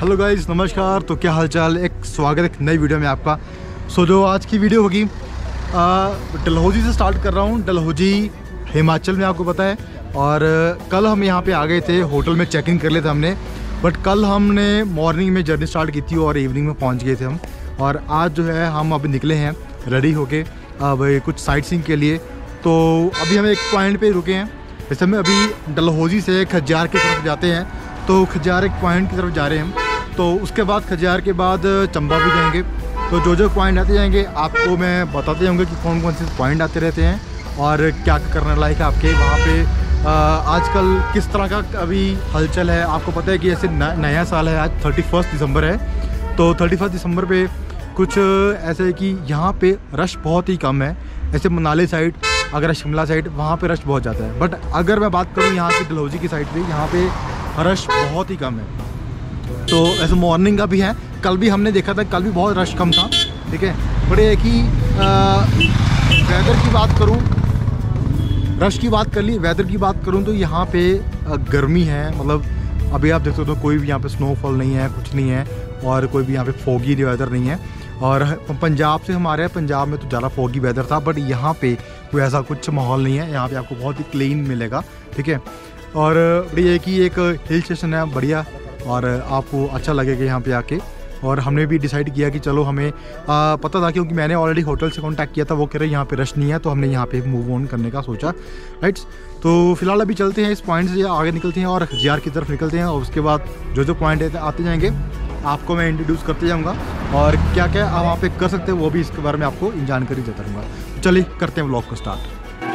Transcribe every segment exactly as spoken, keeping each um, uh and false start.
Hello guys, नमस्कार। तो क्या हालचाल, एक स्वागत एक नई वीडियो में आपका। सो जो आज की वीडियो होगी डलहौजी से स्टार्ट कर रहा हूँ। डलहौजी हिमाचल में, आपको पता है। और कल हम यहाँ पे आ गए थे, होटल में चेक इन कर लिया था हमने। बट कल हमने मॉर्निंग में जर्नी स्टार्ट की थी और इवनिंग में पहुँच गए थे हम। और आज जो है हम अभी निकले हैं रेडी होके अब कुछ साइट सीइंग के लिए। तो अभी हम एक पॉइंट पे रुके हैं। जैसे हम अभी डलहौजी से खजियार की तरफ जाते हैं, तो खजियार एक पॉइंट की तरफ जा रहे हैं हम। तो उसके बाद खजियार के बाद चंबा भी जाएंगे। तो जो जो पॉइंट आते जाएंगे आपको मैं बताते जाऊँगा कि कौन कौन से पॉइंट आते रहते हैं और क्या करना लायक है आपके वहाँ पे। आजकल किस तरह का अभी हलचल है, आपको पता है कि ऐसे नया साल है, आज थर्टी फर्स्ट दिसंबर है। तो थर्टी फर्स्ट दिसंबर पे कुछ ऐसे है कि यहाँ पे रश बहुत ही कम है। ऐसे मनाली साइड, अगर शिमला साइड, वहाँ पे रश बहुत ज़्यादा है। बट अगर मैं बात करूँ यहाँ की डलहौजी की साइड पे, यहाँ पे रश बहुत ही कम है। तो ऐसे मॉर्निंग का भी है, कल भी हमने देखा था, कल भी बहुत रश कम था, ठीक है। बट ये कि वेदर की बात करूँ, रश की बात कर ली, वेदर की बात करूँ तो यहाँ पे गर्मी है। मतलब अभी आप देख सकते हो कोई भी यहाँ पे स्नोफॉल नहीं है, कुछ नहीं है। और कोई भी यहाँ पे फोगी वेदर नहीं है। और पंजाब से हमारे पंजाब में तो ज़्यादा फोगी वेदर था, बट यहाँ पे कोई ऐसा कुछ माहौल नहीं है। यहाँ पे आपको बहुत ही क्लीन मिलेगा, ठीक है। और ये कि एक हिल स्टेशन है बढ़िया, और आपको अच्छा लगेगा यहाँ पे आके। और हमने भी डिसाइड किया कि चलो, हमें आ, पता था क्योंकि मैंने ऑलरेडी होटल से कांटेक्ट किया था, वो कह रहे यहाँ पे रश नहीं है, तो हमने यहाँ पे मूव ऑन करने का सोचा, राइट। तो फिलहाल अभी चलते हैं इस पॉइंट से, आगे निकलते हैं और खजियार की तरफ निकलते हैं। और उसके बाद जो जो पॉइंट आते जाएंगे आपको मैं इंट्रोड्यूस करते जाऊँगा, और क्या क्या आप वहाँ पर कर सकते हैं वो भी इसके बारे में आपको जानकारी देता रहूँगा। तो चलिए करते हैं व्लॉग को स्टार्ट।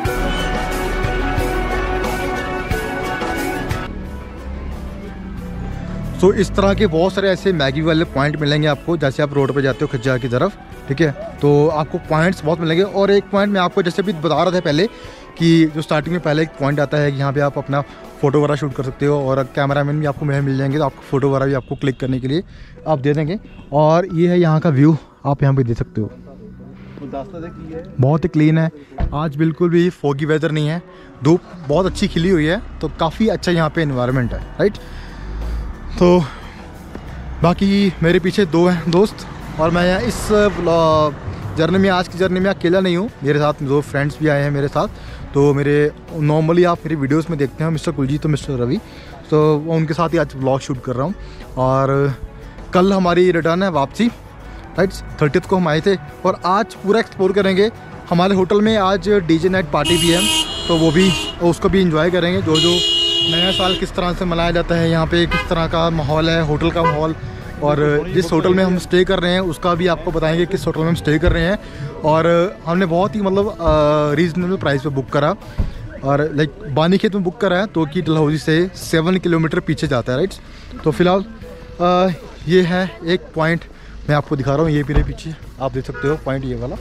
तो इस तरह के बहुत सारे ऐसे मैगी वाले पॉइंट मिलेंगे आपको, जैसे आप रोड पे जाते हो खजियार की तरफ, ठीक है। तो आपको पॉइंट्स बहुत मिलेंगे। और एक पॉइंट मैं आपको जैसे भी बता रहा था पहले कि जो स्टार्टिंग में पहले एक पॉइंट आता है कि यहाँ पे आप अपना फ़ोटो वगैरह शूट कर सकते हो, और कैमरामैन भी आपको मिल जाएंगे, तो आपको फ़ोटो वगैरह भी आपको क्लिक करने के लिए आप दे देंगे। और ये है यहाँ का व्यू, आप यहाँ पर दे सकते हो, बहुत ही क्लीन है। आज बिल्कुल भी फोगी वेदर नहीं है, धूप बहुत अच्छी खिली हुई है, तो काफ़ी अच्छा यहाँ पे एनवायरनमेंट है, राइट। तो बाकी मेरे पीछे दो हैं दोस्त, और मैं इस जर्नी में, आज की जर्नी में अकेला नहीं हूँ, मेरे साथ दो फ्रेंड्स भी आए हैं मेरे साथ। तो मेरे नॉर्मली आप मेरी वीडियोस में देखते हैं मिस्टर कुलजीत तो मिस्टर रवि, तो उनके साथ ही आज व्लॉग शूट कर रहा हूँ। और कल हमारी रिटर्न है, वापसी, राइट। थर्टियथ को हम आए थे, और आज पूरा एक्सप्लोर करेंगे। हमारे होटल में आज डीजे नाइट पार्टी भी है, तो वो भी उसको भी इंजॉय करेंगे। जो जो नया साल किस तरह से मनाया जाता है, यहाँ पे किस तरह का माहौल है, होटल का माहौल, और जिस होटल में हम स्टे कर रहे हैं उसका भी आपको बताएंगे किस होटल में हम स्टे कर रहे हैं। और हमने बहुत ही मतलब रीजनेबल प्राइस पे बुक करा, और लाइक बानीखेत में बुक करा है, तो कि डलहौजी से सेवन किलोमीटर पीछे जाता है, राइट। तो फिलहाल ये है एक पॉइंट मैं आपको दिखा रहा हूँ, ये मेरे पीछे आप देख सकते हो पॉइंट, ये वाला।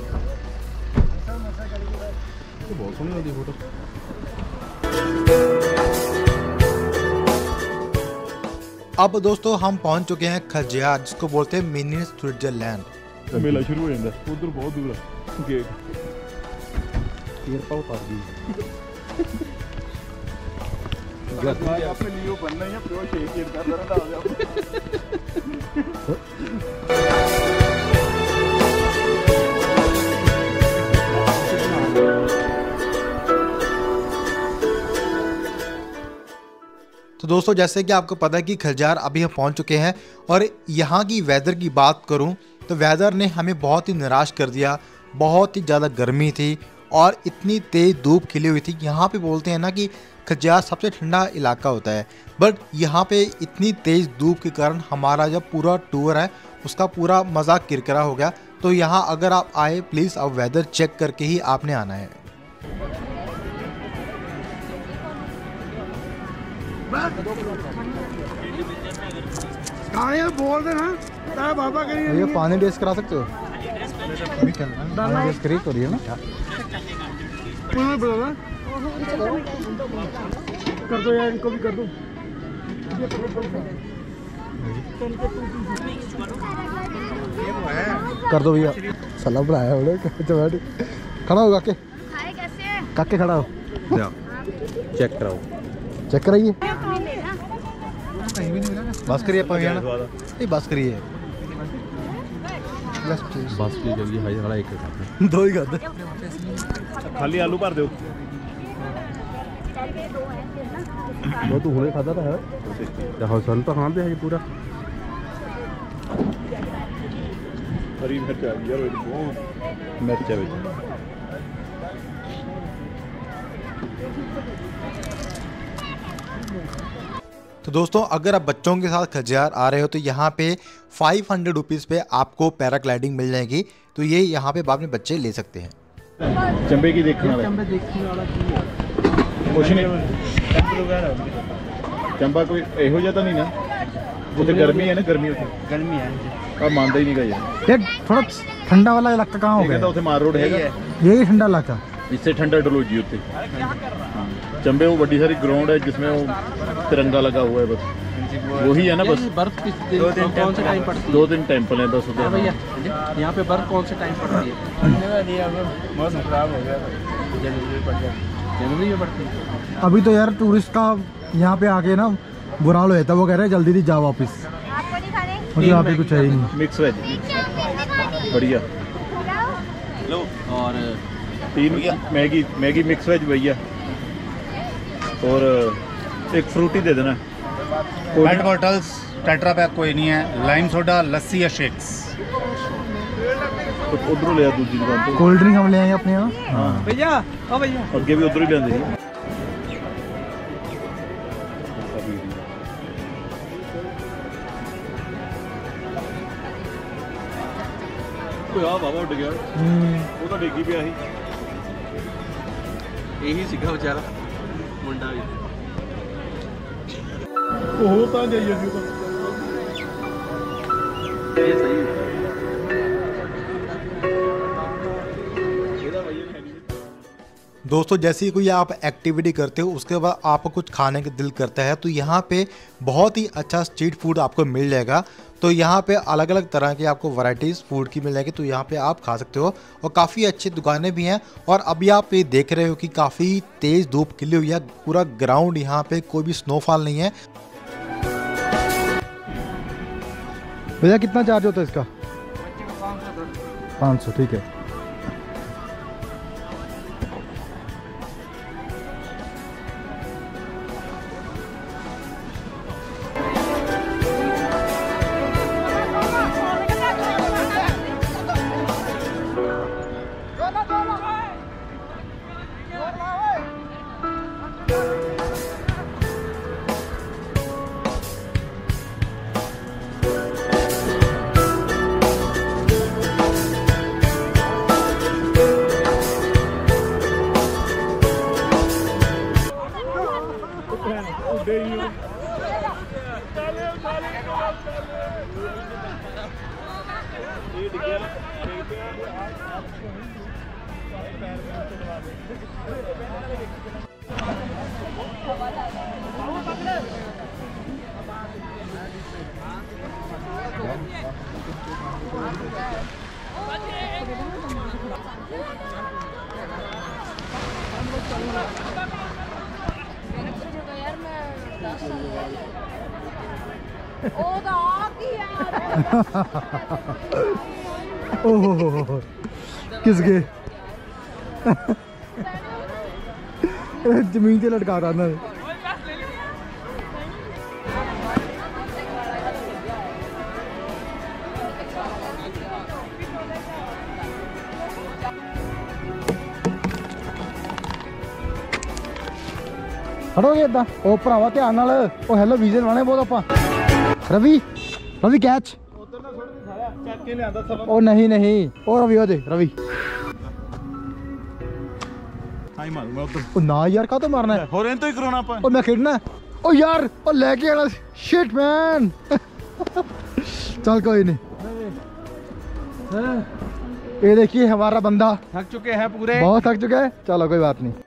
बहुत सुंदर होती है फोटो। अब दोस्तों हम पहुंच चुके हैं खजियार, जिसको बोलते हैं मिनी स्विट्जरलैंड। मेला शुरू हो जाता है उधर, बहुत दूर है गेट। गिरपा उतार दी अपने लिए बनना है, प्रो शेक कर रहा था। तो दोस्तों, जैसे कि आपको पता है कि खजियार अभी हम पहुंच चुके हैं, और यहाँ की वेदर की बात करूं तो वेदर ने हमें बहुत ही निराश कर दिया। बहुत ही ज़्यादा गर्मी थी और इतनी तेज़ धूप खिली हुई थी। यहाँ पे बोलते हैं ना कि खजियार सबसे ठंडा इलाका होता है, बट यहाँ पे इतनी तेज़ धूप के कारण हमारा जो पूरा टूर है उसका पूरा मज़ा किरकिरा हो गया। तो यहाँ अगर आप आए, प्लीज़ आप वेदर चेक करके ही आपने आना है। हाँ यार बोल दे ना, तारा बाबा करिए। ये पानी टेस्ट करा सकते हो? पानी टेस्ट करिए, करिए ना। कर दो यार, इनको भी कर दो। कर दो भैया, सलाह बनाया बोले। खड़ा हो काके, काके खड़ा हो, चेक कराओ, चेक कराइए। कहीं भी नहीं मिला ना। बस करिए ਆਪਾਂ ਵੀ ਹਨਾ ਇਹ बस करिए बस की जल्दी हाई वाला एक कर दो ही खाते खाली आलू भर दो वो तो हुए खाता था है देखो सन तो खाते हैं पूरा हरी मिर्च आ गई यार बहुत मिर्च है ਵਿੱਚ तो दोस्तों अगर आप बच्चों के साथ खजियार आ रहे हो तो यहाँ पे फाइव हंड्रेड रुपीज़ पे आपको पैराग्लाइडिंग मिल जाएगी। तो ये यहाँ पे अपने बच्चे ले सकते हैं। चंबे की देखने वाला चंबे देखने वाला की है कुछ नहीं चंबा कोई ਇਹੋ ਜਿਹਾ ਤਾਂ नहीं ना वो तो गर्मी है ना गर्मी होती गर्मी है अब मानता ही नहीं का यार ये थोड़ा ठंडा वाला इलाका कहाँ हो गया? उसे मार रोड है यही ठंडा इलाका इससे ठंडा डलहौजी होते चंबे वो बड़ी सारी ग्राउंड है जिसमें वो तिरंगा लगा हुआ है बस वही है ना बस बर्फ किस दिन कौन से टाइम पड़ती है? दो तीन टेम्पल हैं बस उधर भैया यहाँ पे बर्फ कौन से टाइम पड़ती है? मौसम खराब हो गया जनवरी में पड़ जाती जनवरी में पड़ती है। अभी तो यार टूरिस्ट का यहाँ पे आके ना बुरा हाल होता है। वो कह रहे हैं जल्दी जल्दी जाओ वापस मतलब यहाँ पे कुछ है ही नहीं। मिक्स वेज बढ़िया और तीन मैगी मैगी मिक्स वेज भैया और एक फ्रूटी दे देना। पेट बॉटल्स टेट्रा पैक कोई नहीं है, लाइम सोडा लस्सी या शेक्स उधरों ले दूसरी दुकान तो कोल्ड ड्रिंक हम ले आएंगे अपने यहाँ भैया ओ भैया अगे भी उधर ही लेंदे कोई आ बाबा उठ गया वो तो डिग्गी पिया ਸੀ यही सीखा बेचारा मुंडा भी ਉਹ ਤਾਂ ਜਾਈਏ ਸੀ ये सही है। दोस्तों जैसे ही कोई आप एक्टिविटी करते हो उसके बाद आपको कुछ खाने का दिल करता है तो यहाँ पे बहुत ही अच्छा स्ट्रीट फूड आपको मिल जाएगा। तो यहाँ पे अलग अलग तरह की आपको वैरायटीज़ फूड की मिल जाएगी। तो यहाँ पे आप खा सकते हो और काफ़ी अच्छी दुकानें भी हैं। और अभी आप ये देख रहे हो कि काफ़ी तेज़ धूप खिली हुई है, पूरा ग्राउंड यहाँ पे कोई भी स्नोफॉल नहीं है। भैया कितना चार्ज होता है इसका? पाँच सौ ठीक है। ओह किसके जमीन से लटका रहा ना। हटोगे इदा ओ भरावा ध्यान नाल ओ हेलो वीजे लाने बहुत आपा रवि रवि कैच ओ नहीं नहीं ओ रवि ओ दे रवि हाई मार मैं उधर ओ ना यार का तो मारना है हो रहे तो ही कराना अपन ओ मैं खेलना है ओ यार ओ लेके आना शिट मैन चल कोई नहीं ये देखिए हमारा बंदा थक चुके हैं पूरे बहुत थक चुके हैं। चलो कोई बात नहीं।